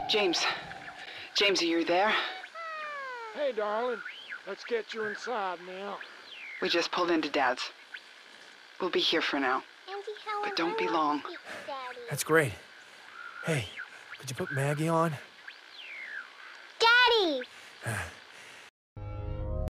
James. James, are you there? Hey, darling. Let's get you inside now. We just pulled into Dad's. We'll be here for now. Auntie Helen, But don't I be want long. to speak to Daddy. That's great. Hey, could you put Maggie on? Daddy!